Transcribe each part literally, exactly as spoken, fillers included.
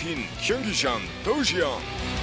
팀 경기장 도시형.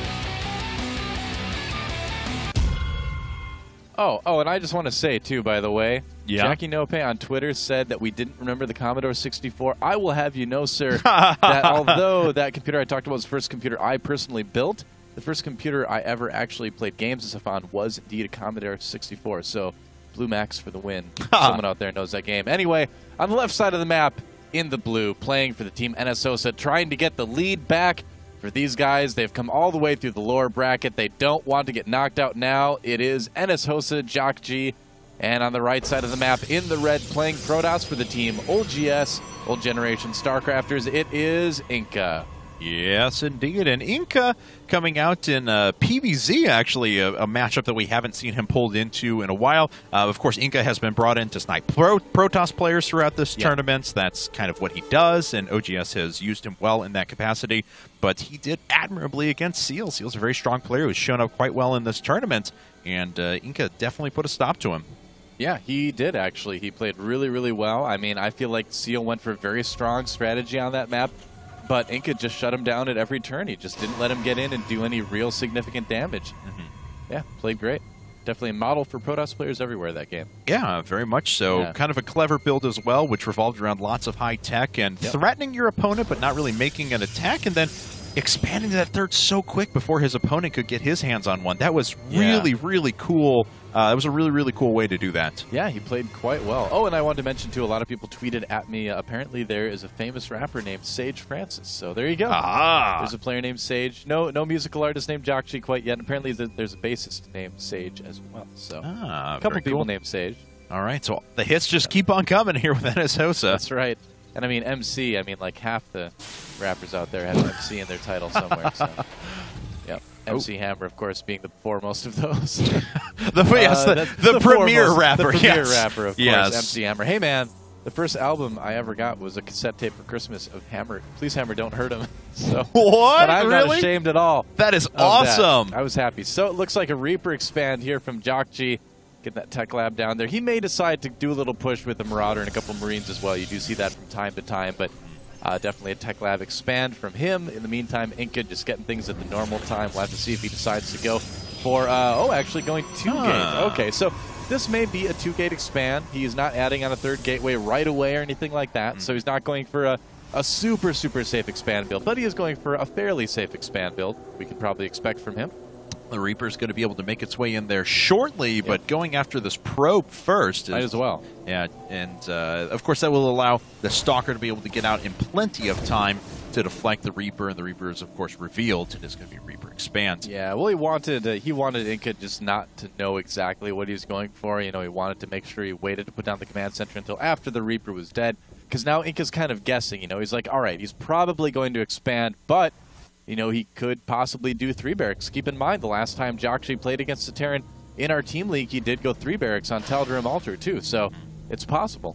Oh, oh, and I just want to say, too, by the way, yeah. Jackie Nope on Twitter said that we didn't remember the Commodore sixty-four. I will have you know, sir, that although that computer I talked about was the first computer I personally built, the first computer I ever actually played games and stuff on was indeed a Commodore sixty-four. So, Blue Max for the win. Someone out there knows that game. Anyway, on the left side of the map, in the blue, playing for the team N S Hosa, trying to get the lead back. For these guys, they've come all the way through the lower bracket. They don't want to get knocked out now. It is N S Hosa, Jock G, and on the right side of the map, in the red, playing Protoss for the team Old G S, Old Generation StarCrafters, it is Inca. Yes, indeed. And Inca coming out in uh, P V Z, actually, a, a matchup that we haven't seen him pulled into in a while. Uh, of course, Inca has been brought in to snipe Pro Protoss players throughout this yeah. tournament. That's kind of what he does, and O G S has used him well in that capacity. But he did admirably against Seal. Seal's a very strong player who's shown up quite well in this tournament, and uh, Inca definitely put a stop to him. Yeah, he did, actually. He played really, really well. I mean, I feel like Seal went for a very strong strategy on that map. But Inca just shut him down at every turn. He just didn't let him get in and do any real significant damage. Mm-hmm. Yeah, played great. Definitely a model for Protoss players everywhere that game. Yeah, very much so. Yeah. Kind of a clever build as well, which revolved around lots of high tech and yep. threatening your opponent, but not really making an attack, and then expanding that third so quick before his opponent could get his hands on one. That was really, yeah. really cool. Uh, that was a really, really cool way to do that. Yeah, he played quite well. Oh, and I wanted to mention, too, a lot of people tweeted at me. Uh, apparently, there is a famous rapper named Sage Francis. So there you go. Ah. There's a player named Sage. No no musical artist named Jock G quite yet. Apparently, there's a bassist named Sage as well. So ah, a couple people cool. named Sage. All right, so the hits just keep on coming here with N S Hosa. That's right. And I mean, M C, I mean, like half the rappers out there have M C in their title somewhere. So. Yep. M C oh. Hammer, of course, being the foremost of those. the, yes, the, uh, the, the premier foremost, rapper. The premier yes. rapper, of yes. course, M C Hammer. Hey, man, the first album I ever got was a cassette tape for Christmas of Hammer. Please, Hammer, don't hurt him. So, what? And I'm really? not ashamed at all. That is awesome. That. I was happy. So it looks like a Reaper expand here from Jock G. Get that tech lab down there. He may decide to do a little push with the Marauder and a couple Marines as well. You do see that from time to time, but uh, definitely a tech lab expand from him. In the meantime, Inca just getting things at the normal time. We'll have to see if he decides to go for, uh, oh, actually going two huh. gate. Okay, so this may be a two-gate expand. He is not adding on a third gateway right away or anything like that, mm-hmm. so he's not going for a, a super, super safe expand build, but he is going for a fairly safe expand build. We could probably expect from him. The Reaper's going to be able to make its way in there shortly, yep. but going after this probe first. Is, Might as well. Yeah, and uh, of course that will allow the Stalker to be able to get out in plenty of time to deflect the Reaper, and the Reaper is, of course, revealed. It is going to be Reaper Expand. Yeah, well, he wanted uh, he wanted Inca just not to know exactly what he was going for. You know, he wanted to make sure he waited to put down the command center until after the Reaper was dead, because now Inca's kind of guessing. You know, he's like, all right, he's probably going to expand, but you know, he could possibly do three barracks. Keep in mind, the last time Jock G played against the Terran in our team league, he did go three barracks on Tal'Darim Altar, too. So it's possible.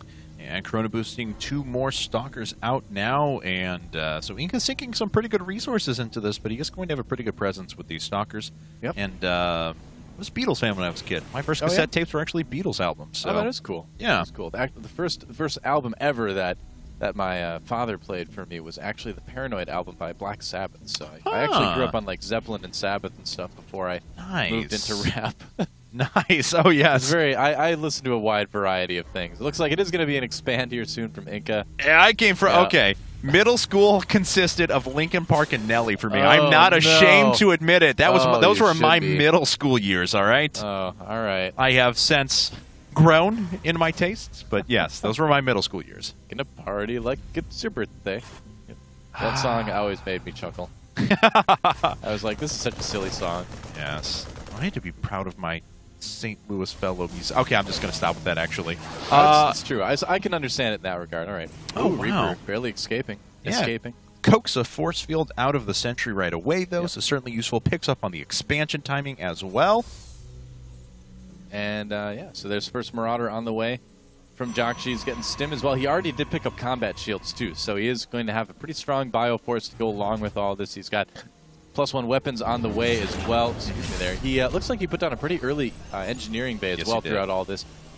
And Corona boosting two more Stalkers out now. And uh, so Inca's sinking some pretty good resources into this, but he is going to have a pretty good presence with these Stalkers. Yep. And uh, I was a Beatles fan when I was a kid. My first oh, cassette yeah? tapes were actually Beatles albums. So. Oh, that is cool. Yeah. That's cool. The, the, first, the first album ever that that my uh, father played for me was actually the Paranoid album by Black Sabbath. So I, huh. I actually grew up on like Zeppelin and Sabbath and stuff before I nice. moved into rap. Nice. Oh, yes. It's very. I, I listen to a wide variety of things. It looks like it is going to be an expand here soon from Inca. Yeah, I came from, yeah. okay. Middle school consisted of Linkin Park and Nelly for me. Oh, I'm not ashamed no. to admit it. That was oh, Those were my be. middle school years, all right? Oh, all right. I have since grown in my tastes, but yes, those were my middle school years. Gonna party like it's your birthday. That song always made me chuckle. I was like, this is such a silly song. Yes. I need to be proud of my Saint Louis fellow music. Okay, I'm just going to stop with that, actually. That's, Uh, that's true. I, I can understand it in that regard. All right. Oh, Ooh, wow. Reaper barely escaping. Yeah. Escaping. Coax a force field out of the sentry right away, though, Yep. so certainly useful. Picks up on the expansion timing as well. And, uh, yeah, so there's first Marauder on the way from Jock G. He's getting stim as well. He already did pick up combat shields, too, so he is going to have a pretty strong bioforce to go along with all this. He's got plus one weapons on the way as well. Excuse me there. He uh, looks like he put down a pretty early uh, engineering bay as Yes, well he did. throughout all this.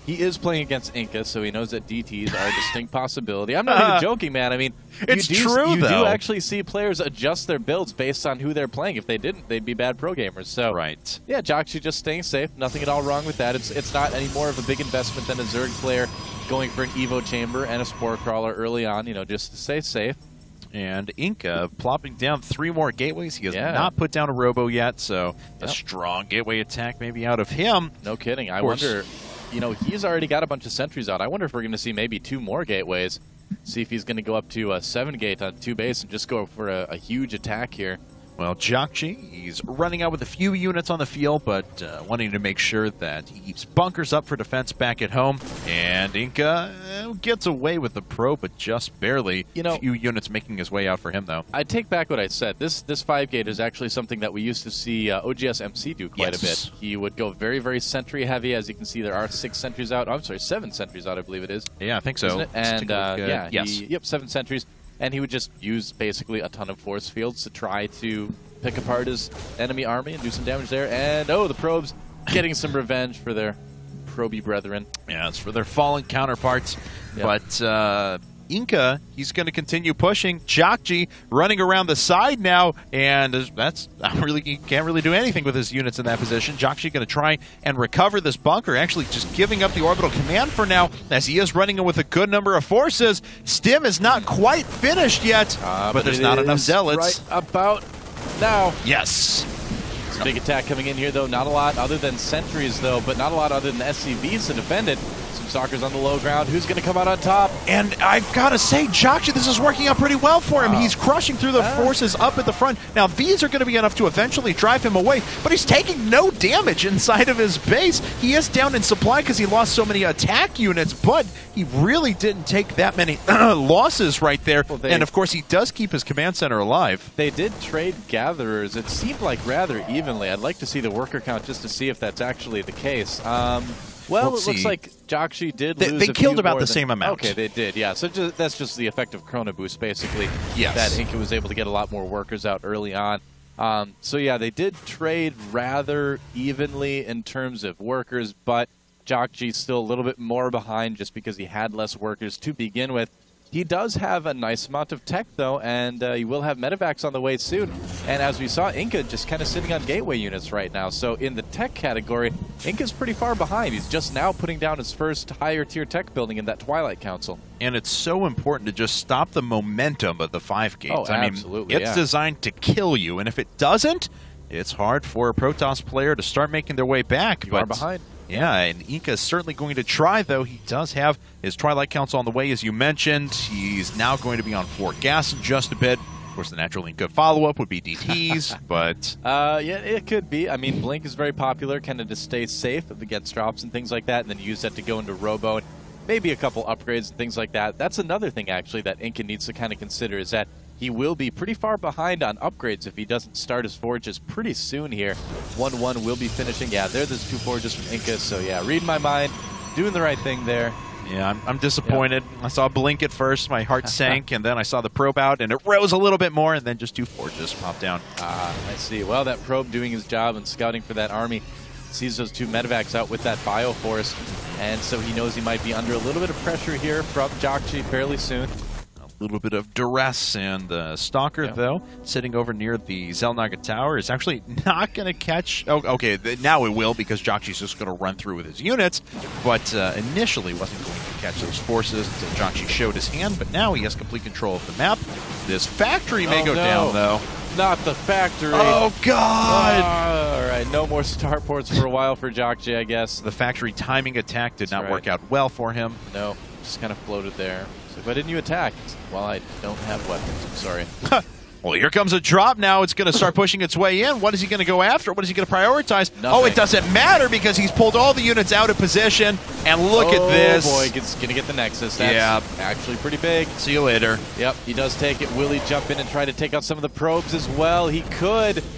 He is playing against Inca, so he knows that D Ts are a distinct possibility. I'm not even joking, man. I mean, it's you do, true, you though. do actually see players adjust their builds based on who they're playing. If they didn't, they'd be bad pro gamers. So, right. yeah, Joxy just staying safe. Nothing at all wrong with that. It's it's not any more of a big investment than a Zerg player going for an Evo Chamber and a Spore Crawler early on, you know, just to stay safe. And Inca plopping down three more gateways. He has Yeah. not put down a Robo yet, so a Yep. strong gateway attack maybe out of him. No kidding. I course. wonder, you know, he's already got a bunch of sentries out. I wonder if we're going to see maybe two more gateways. See if he's going to go up to a seven gate on two base and just go for a, a huge attack here. Well, Jockji, he's running out with a few units on the field, but uh, wanting to make sure that he keeps bunkers up for defense back at home. And Inca uh, gets away with the pro, but just barely. You know- a few units making his way out for him, though. I take back what I said. This this five gate is actually something that we used to see uh, O G S M C do quite Yes. a bit. He would go very, very sentry heavy. As you can see, there are six sentries out. Oh, I'm sorry, seven sentries out, I believe it is. Yeah, I think so. Isn't it? Let's take And a uh, look, uh, yeah, yes. he, yep, seven sentries. And he would just use basically a ton of force fields to try to pick apart his enemy army and do some damage there. And oh, the probes getting some revenge for their proby brethren. Yeah, it's for their fallen counterparts. Yep. But uh, Inca, he's going to continue pushing. Jockji running around the side now, and that's I really he can't really do anything with his units in that position. Jockji going to try and recover this bunker, actually just giving up the orbital command for now, as he is running in with a good number of forces. Stim is not quite finished yet, Uh, but there's it not enough is zealots. Right about now. Yes. It's a big attack coming in here, though. Not a lot other than sentries, though, but not a lot other than S C Vs to defend it. Some stalkers on the low ground. Who's going to come out on top? And I've got to say, Jockji, this is working out pretty well for him. Wow. He's crushing through the Ah. forces up at the front. Now, these are going to be enough to eventually drive him away, but he's taking no damage inside of his base. He is down in supply because he lost so many attack units, but he really didn't take that many losses right there. Well, they- and, of course, he does keep his command center alive. They did trade gatherers. It seemed like rather evenly. I'd like to see the worker count just to see if that's actually the case. Um, well, Let's it looks see. like Jockji did They- lose they a killed few about more the than- same amount. Okay, they did, yeah. So just, that's just the effect of Chrono Boost, basically. Yes. That Inca was able to get a lot more workers out early on. Um, so, yeah, they did trade rather evenly in terms of workers, but Jockji's still a little bit more behind just because he had less workers to begin with. He does have a nice amount of tech, though, and uh, he will have medevacs on the way soon. And as we saw, Inca just kind of sitting on gateway units right now. So in the tech category, Inca's pretty far behind. He's just now putting down his first higher-tier tech building in that Twilight Council. And it's so important to just stop the momentum of the five gates. Oh, I mean, absolutely, it's yeah. designed to kill you, and if it doesn't, it's hard for a Protoss player to start making their way back. You but are behind. Yeah, and Inca is certainly going to try, though. He does have his Twilight Council on the way, as you mentioned. He's now going to be on Fort Gas in just a bit. Of course, the natural Inca follow-up would be D Ts, but... Uh, yeah, it could be. I mean, Blink is very popular, kind of to stay safe against drops and things like that, and then use that to go into Robo. And maybe a couple upgrades and things like that. That's another thing, actually, that Inca needs to kind of consider, is that he will be pretty far behind on upgrades if he doesn't start his forges pretty soon here. one one will be finishing. Yeah, there there's two forges from Inca, so yeah, read my mind. Doing the right thing there. Yeah, I'm, I'm disappointed. I saw Blink at first, my heart sank, and then I saw the probe out, and it rose a little bit more, and then just two forges popped down. Ah, I see. Well, that probe doing his job and scouting for that army sees those two medevacs out with that Bioforce, and so he knows he might be under a little bit of pressure here from Jockji fairly soon. A little bit of duress, and the Stalker, Yeah. though, sitting over near the Zelnaga Tower, is actually not going to catch... Oh, okay, th- now it will, because Jockji's just going to run through with his units, but uh, initially wasn't going to catch those forces until Jockji showed his hand, but now he has complete control of the map. This factory may Oh, go no. down, though. Not the factory. Oh, God! Ah, all right, no more starports for a while for Jockji, I guess. The factory timing attack did That's not right. work out well for him. No, just kind of floated there. So why didn't you attack? Well, I don't have weapons. I'm sorry. Well, here comes a drop now. It's going to start pushing its way in. What is he going to go after? What is he going to prioritize? Nothing. Oh, it doesn't matter because he's pulled all the units out of position. And look oh, at this. Oh, boy, he's going to get the Nexus. That's Yeah. actually pretty big. See you later. Yep, he does take it. Will he jump in and try to take out some of the probes as well? He could.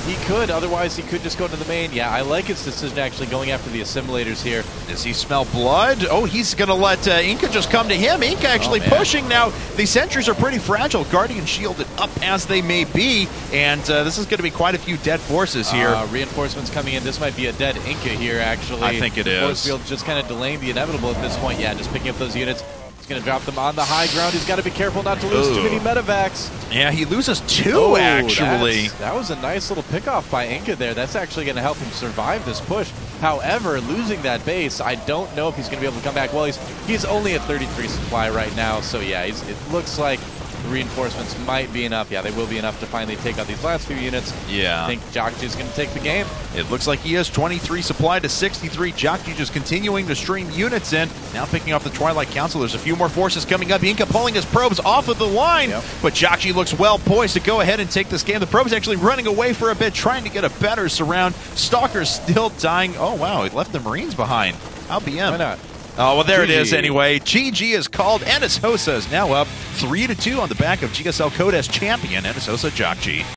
He could. Otherwise, he could just go to the main. Yeah, I like his decision actually going after the assimilators here. Does he smell blood? Oh, he's going to let uh, Inca just come to him. Inca actually oh, pushing now. The sentries are pretty fragile. Guardian shielded up as they may be, and uh, this is going to be quite a few dead forces here. Uh, reinforcements coming in. This might be a dead Inca here, actually. I think it the is. Force field just kind of delaying the inevitable at this point. Yeah, just picking up those units. He's going to drop them on the high ground. He's got to be careful not to lose Ooh. too many medevacs. Yeah, he loses two, Oh, actually. That was a nice little pickoff by Inca there. That's actually going to help him survive this push. However, losing that base, I don't know if he's going to be able to come back. Well, he's he's only at thirty-three supply right now, so yeah, he's, it looks like the reinforcements might be enough. Yeah, they will be enough to finally take out these last few units. Yeah. I think Jakji's going to take the game. It looks like he has twenty-three supply to sixty-three. Jakji just continuing to stream units in. Now picking off the Twilight Council. There's a few more forces coming up. Inca pulling his probes off of the line. Yep. But Jakji looks well poised to go ahead and take this game. The probe's actually running away for a bit, trying to get a better surround. Stalker's still dying. Oh, wow. He left the Marines behind. I'll be in. Why not? Oh, well, there G G. it is anyway. G G is called. Enes Hosa is now up three to two on the back of G S L Code's champion, Enes Hosa Jakji.